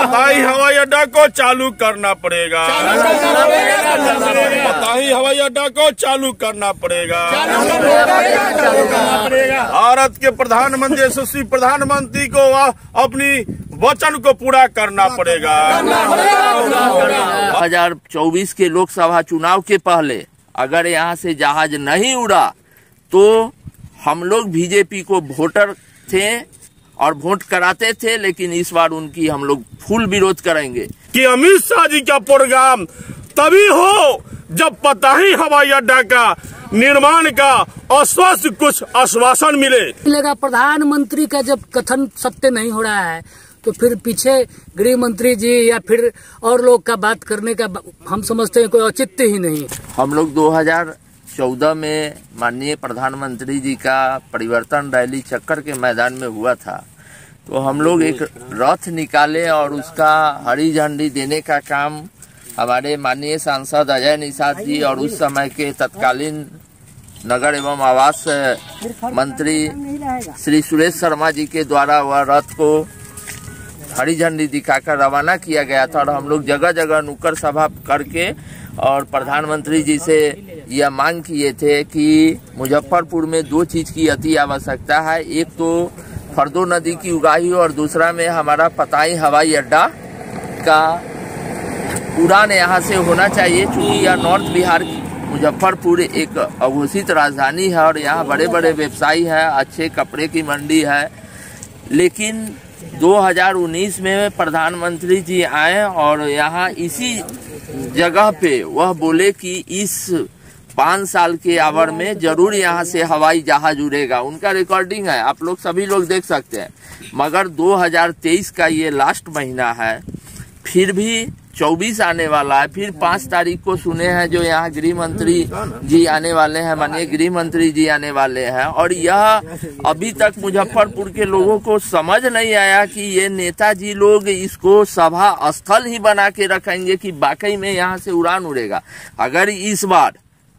पताही हवाई अड्डा को चालू करना पड़ेगा। पताही हवाई अड्डा को चालू करना पड़ेगा। भारत के प्रधानमंत्री यशस्वी प्रधानमंत्री को अपनी वचन को पूरा करना पड़ेगा। 2024 के लोकसभा चुनाव के पहले अगर यहाँ से जहाज नहीं उड़ा तो हम लोग बीजेपी को वोटर थे और वोट कराते थे, लेकिन इस बार उनकी हम लोग फुल विरोध करेंगे कि अमित शाह जी का प्रोग्राम तभी हो जब पताही हवाई अड्डा का निर्माण का आश्वासन कुछ आश्वासन मिलेगा। प्रधानमंत्री का जब कथन सत्य नहीं हो रहा है तो फिर पीछे गृह मंत्री जी या फिर और लोग का बात करने का हम समझते हैं कोई औचित्य ही नहीं। हम लोग 2014 में माननीय प्रधानमंत्री जी का परिवर्तन रैली चक्कर के मैदान में हुआ था, तो हम लोग एक रथ निकाले और उसका हरी झंडी देने का काम हमारे माननीय सांसद अजय निषाद जी और उस समय के तत्कालीन नगर एवं आवास मंत्री श्री सुरेश शर्मा जी के द्वारा वह रथ को हरी झंडी दिखाकर रवाना किया गया था। और हम लोग जगह जगह नुक्कड़ सभा करके और प्रधानमंत्री जी से यह मांग किए थे कि मुजफ्फरपुर में दो चीज की अति आवश्यकता है, एक तो फरदो नदी की उगाही और दूसरा में हमारा पताही हवाई अड्डा का उड़ान यहाँ से होना चाहिए। चूँकि यह नॉर्थ बिहार की मुजफ्फरपुर एक अघोषित राजधानी है और यहाँ बड़े बड़े व्यवसायी हैं, अच्छे कपड़े की मंडी है। लेकिन 2019 में प्रधानमंत्री जी आए और यहाँ इसी जगह पे वह बोले कि इस 5 साल के आवर में जरूर यहाँ से हवाई जहाज उड़ेगा। उनका रिकॉर्डिंग है, आप लोग सभी लोग देख सकते हैं। मगर 2023 का ये लास्ट महीना है, फिर भी 24 आने वाला है। फिर 5 तारीख को सुने हैं जो यहाँ गृह मंत्री जी आने वाले हैं, माननीय गृह मंत्री जी आने वाले हैं। और यह अभी तक मुजफ्फरपुर के लोगों को समझ नहीं आया कि ये नेताजी लोग इसको सभा स्थल ही बना के रखेंगे कि वाकई में यहाँ से उड़ान उड़ेगा। अगर इस बार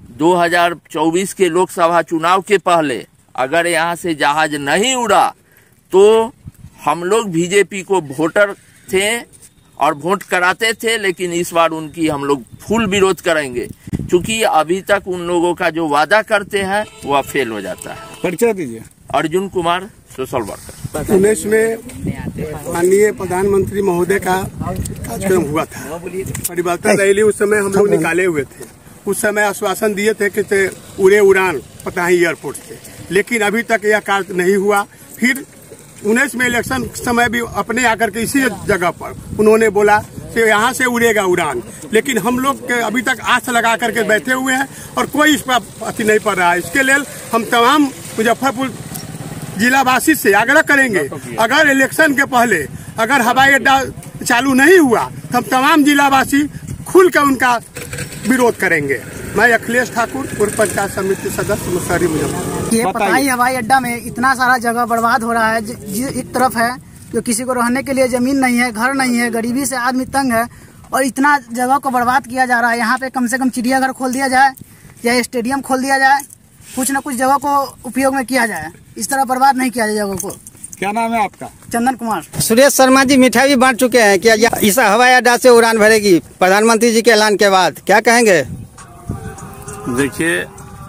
2024 के लोकसभा चुनाव के पहले अगर यहाँ से जहाज नहीं उड़ा तो हम लोग बीजेपी को वोटर थे और वोट कराते थे, लेकिन इस बार उनकी हम लोग फुल विरोध करेंगे, क्योंकि अभी तक उन लोगों का जो वादा करते हैं वह फेल हो जाता है। परिचय दीजिए। Arjun Kumar, social worker. 19 में माननीय प्रधानमंत्री महोदय का कार्यक्रम हुआ था, परिवर्तन रैली उस समय हम लोग निकाले हुए थे। उस समय आश्वासन दिए थे कि उड़े उड़ान पताही एयरपोर्ट से, लेकिन अभी तक यह कार्य नहीं हुआ। फिर 19 में इलेक्शन समय भी अपने आकर के इसी जगह पर उन्होंने बोला कि यहाँ से उड़ेगा उड़ान, लेकिन हम लोग के अभी तक आस लगा करके बैठे हुए हैं और कोई इस पर अति नहीं पड़ रहा है। इसके लिए हम तमाम मुजफ्फरपुर जिलावासी से आग्रह करेंगे, अगर इलेक्शन के पहले अगर हवाई अड्डा चालू नहीं हुआ तो हम तमाम जिलावासी खुलकर उनका विरोध करेंगे। मैं अखिलेश ठाकुर, पूर्व पंचायत समिति सदस्य, मुसहरी, मुजफ्फरपुर। ये पताही हवाई अड्डा में इतना सारा जगह बर्बाद हो रहा है। एक तरफ है जो किसी को रहने के लिए जमीन नहीं है, घर नहीं है, गरीबी से आदमी तंग है और इतना जगह को बर्बाद किया जा रहा है। यहाँ पे कम से कम चिड़ियाघर खोल दिया जाए या स्टेडियम खोल दिया जाए, कुछ न कुछ जगह को उपयोग में किया जाए, इस तरह बर्बाद नहीं किया जाए जगह को। क्या नाम है आपका? चंदन कुमार। सुरेश शर्मा जी मिठाई भी बांट चुके हैं, क्या इस हवाई अड्डा से उड़ान भरेगी प्रधानमंत्री जी के ऐलान के बाद, क्या कहेंगे? देखिए,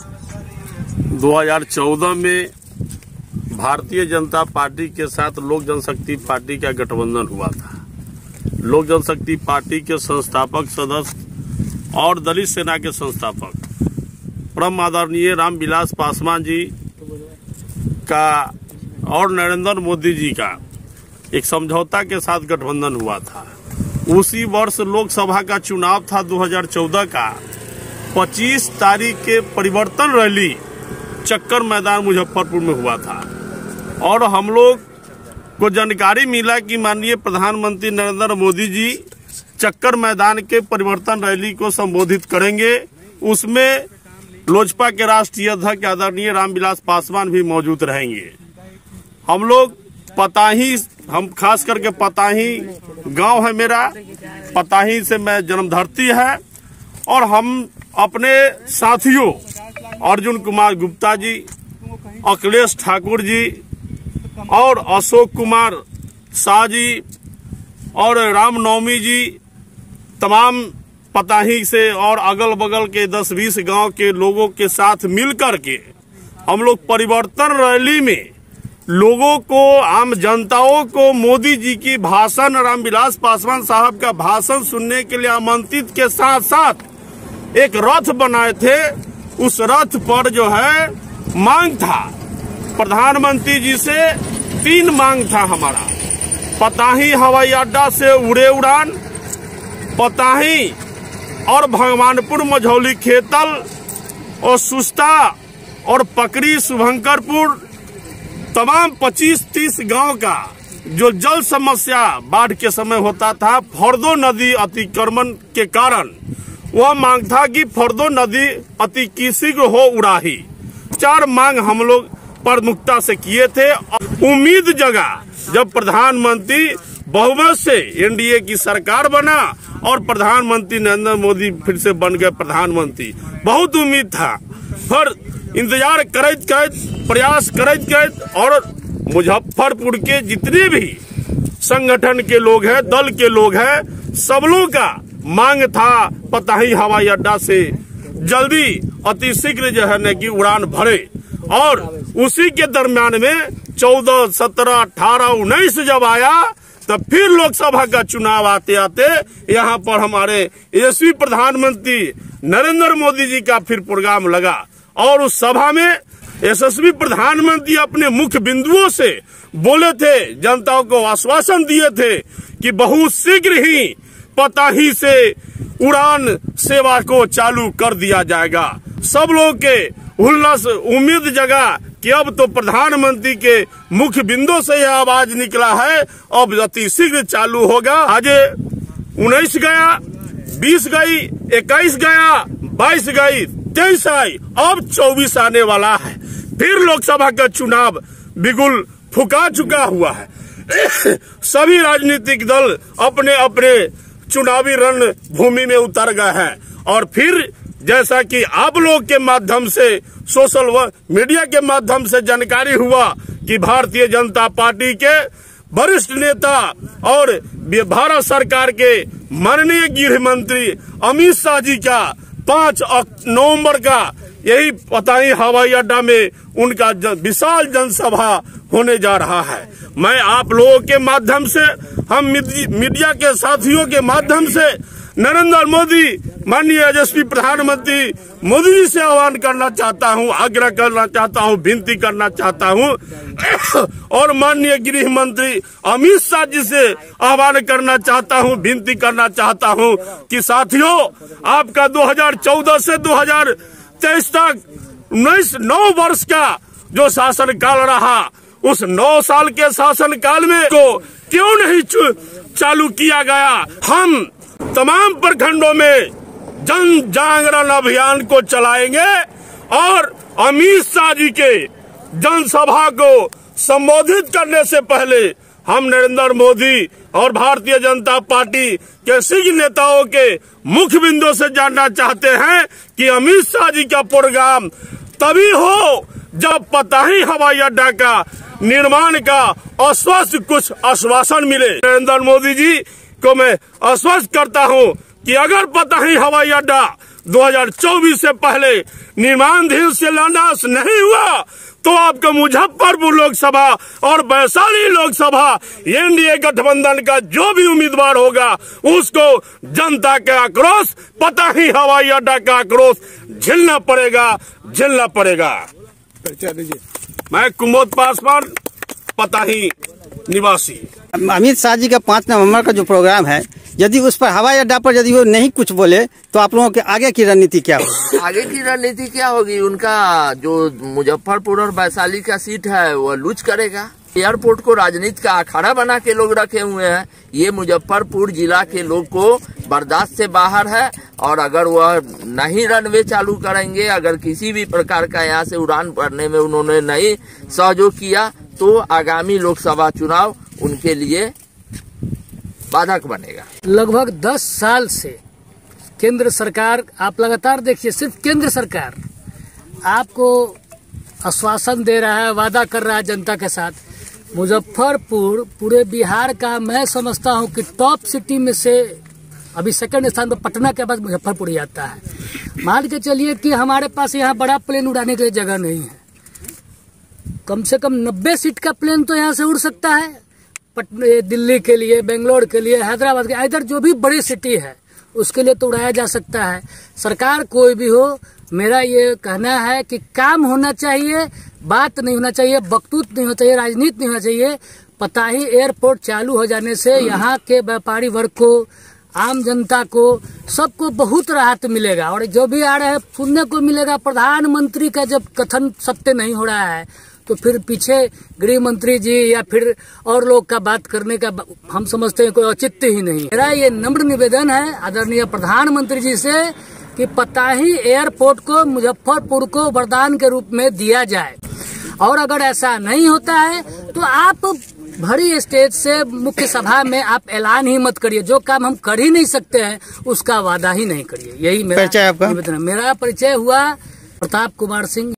2014 में भारतीय जनता पार्टी के साथ लोक जनशक्ति पार्टी का गठबंधन हुआ था। लोक जनशक्ति पार्टी के संस्थापक सदस्य और दलित सेना के संस्थापक परम आदरणीय रामविलास पासवान जी का और नरेंद्र मोदी जी का एक समझौता के साथ गठबंधन हुआ था। उसी वर्ष लोकसभा का चुनाव था 2014 का। 25 तारीख के परिवर्तन रैली चक्कर मैदान मुजफ्फरपुर में हुआ था और हम लोग को जानकारी मिला कि माननीय प्रधानमंत्री नरेंद्र मोदी जी चक्कर मैदान के परिवर्तन रैली को संबोधित करेंगे। उसमें लोजपा के राष्ट्रीय अध्यक्ष आदरणीय रामविलास पासवान भी मौजूद रहेंगे। हम लोग पताही, हम खास करके पताही गांव है मेरा, पताही से मैं जन्मधरती है और हम अपने साथियों अर्जुन कुमार गुप्ता जी, अखिलेश ठाकुर जी और अशोक कुमार शाह जी और रामनवमी जी तमाम पताही से और अगल बगल के 10-20 गांव के लोगों के साथ मिलकर के हम लोग परिवर्तन रैली में लोगों को, आम जनताओं को मोदी जी की भाषण, रामविलास पासवान साहब का भाषण सुनने के लिए आमंत्रित के साथ साथ एक रथ बनाए थे। उस रथ पर जो है मांग था प्रधानमंत्री जी से, 3 मांग था हमारा। पताही हवाई अड्डा से उड़े उड़ान, पताही और भगवानपुर मझौली खेतल और सुस्ता और पकड़ी शुभंकरपुर तमाम 25-30 गांव का जो जल समस्या बाढ़ के समय होता था, फरदो नदी अतिक्रमण के कारण वह मांग था कि फरदो नदी अति शीघ्र हो उड़ाही। 4 मांग हम लोग प्रमुखता से किए थे। उम्मीद जगा जब प्रधानमंत्री बहुमत से एनडीए की सरकार बना और प्रधानमंत्री नरेंद्र मोदी फिर से बन गए प्रधानमंत्री। बहुत उम्मीद था, पर इंतजार करते करते, प्रयास करते करते और मुजफ्फरपुर के जितने भी संगठन के लोग हैं, दल के लोग हैं, सब लोग का मांग था पताही हवाई अड्डा से जल्दी अतिशीघ्र जो है न कि उड़ान भरे। और उसी के दरमियान में 14, 17, 18, 19 जब आया तब फिर लोकसभा का चुनाव आते आते यहाँ पर हमारे यशस्वी प्रधानमंत्री नरेंद्र मोदी जी का फिर प्रोग्राम लगा और उस सभा में यशस्वी प्रधानमंत्री अपने मुख्य बिंदुओं से बोले थे, जनता को आश्वासन दिए थे कि बहुत शीघ्र ही पताही से उड़ान सेवा को चालू कर दिया जाएगा। सब लोग के उल्लास, उम्मीद जगा कि अब तो प्रधानमंत्री के मुख्य बिंदु से यह आवाज निकला है, अब अति शीघ्र चालू होगा। आज 19 गया, 20 गई, 21 गया, 22 गई, 23 आई, अब 24 आने वाला है। फिर लोकसभा का चुनाव बिगुल फुका चुका हुआ है। सभी राजनीतिक दल अपने अपने चुनावी रणभूमि में उतर गए हैं और फिर जैसा कि आप लोग के माध्यम से, सोशल मीडिया के माध्यम से जानकारी हुआ कि भारतीय जनता पार्टी के वरिष्ठ नेता और भारत सरकार के माननीय गृह मंत्री अमित शाह जी का 5 नवंबर का यही पताही हवाई अड्डा में उनका विशाल जनसभा होने जा रहा है। मैं आप लोगों के माध्यम से, हम मीडिया के साथियों के माध्यम से नरेंद्र मोदी, माननीय यशस्वी प्रधानमंत्री मोदी जी से आह्वान करना चाहता हूं, आग्रह करना चाहता हूं, विनती करना चाहता हूं और माननीय गृह मंत्री अमित शाह जी से आह्वान करना चाहता हूं, विनती करना चाहता हूं कि साथियों, आपका 2014 से 2023 तक 9 वर्ष का जो शासन काल रहा, उस 9 साल के शासन काल में को क्यों नहीं चालू किया गया। हम तमाम प्रखंडों में जन जागरण अभियान को चलाएंगे और अमित शाह जी के जनसभा को संबोधित करने से पहले हम नरेंद्र मोदी और भारतीय जनता पार्टी के शीर्ष नेताओं के मुख्य बिंदु से जानना चाहते हैं कि अमित शाह जी का प्रोग्राम तभी हो जब पताही हवाई अड्डा का निर्माण का अस्वस्थ कुछ आश्वासन मिले। नरेंद्र मोदी जी को मैं आश्वस्त करता हूं कि अगर पताही हवाई अड्डा 2024 से पहले निर्माणाधीन शिलान्यास नहीं हुआ तो आपका मुजफ्फरपुर लोकसभा और वैशाली लोकसभा एनडीए गठबंधन का जो भी उम्मीदवार होगा उसको जनता का आक्रोश, पताही हवाई अड्डा का आक्रोश झेलना पड़ेगा। मैं कुमोद पासवान, पताही निवासी। अमित शाह जी का 5 नवंबर का जो प्रोग्राम है, यदि उस पर हवाई अड्डा पर यदि वो नहीं कुछ बोले तो आप लोगों के आगे की रणनीति क्या होगी? आगे की रणनीति क्या होगी? उनका जो मुजफ्फरपुर और वैशाली का सीट है वो लूज करेगा। एयरपोर्ट को राजनीति का अखाड़ा बना के लोग रखे हुए हैं। ये मुजफ्फरपुर जिला के लोग को बर्दाश्त से बाहर है और अगर वह नहीं रनवे चालू करेंगे, अगर किसी भी प्रकार का यहाँ से उड़ान भरने में उन्होंने नहीं सहयोग किया तो आगामी लोकसभा चुनाव उनके लिए बाधक बनेगा। लगभग 10 साल से केंद्र सरकार, आप लगातार देखिए, सिर्फ केंद्र सरकार आपको आश्वासन दे रहा है, वादा कर रहा है जनता के साथ, मुजफ्फरपुर पूरे बिहार का मैं समझता हूँ कि टॉप सिटी में से अभी सेकंड स्थान पर पटना के बाद मुजफ्फरपुर ही आता है। मान के चलिए कि हमारे पास यहाँ बड़ा प्लेन उड़ाने के लिए जगह नहीं है, कम से कम 90 सीट का प्लेन तो यहाँ से उड़ सकता है दिल्ली के लिए, बेंगलोर के लिए, हैदराबाद के, इधर जो भी बड़ी सिटी है उसके लिए तो उड़ाया जा सकता है। सरकार कोई भी हो, मेरा ये कहना है कि काम होना चाहिए, बात नहीं होना चाहिए, बकतूत नहीं होना चाहिए, राजनीति नहीं होना चाहिए। पताही एयरपोर्ट चालू हो जाने से यहाँ के व्यापारी वर्ग को, आम जनता को, सबको बहुत राहत मिलेगा। और जो भी आ रहे हैं सुनने को मिलेगा, प्रधानमंत्री का जब कथन सत्य नहीं हो रहा है तो फिर पीछे गृह मंत्री जी या फिर और लोग का बात करने का हम समझते हैं कोई औचित्य ही नहीं। मेरा ये नम्र निवेदन है आदरणीय प्रधानमंत्री जी से कि पताही एयरपोर्ट को मुजफ्फरपुर को वरदान के रूप में दिया जाए, और अगर ऐसा नहीं होता है तो आप भरी स्टेज से मुख्य सभा में आप ऐलान ही मत करिए। जो काम हम कर ही नहीं सकते हैं उसका वादा ही नहीं करिए। यही मेरा निवेदन है। मेरा परिचय हुआ प्रताप कुमार सिंह।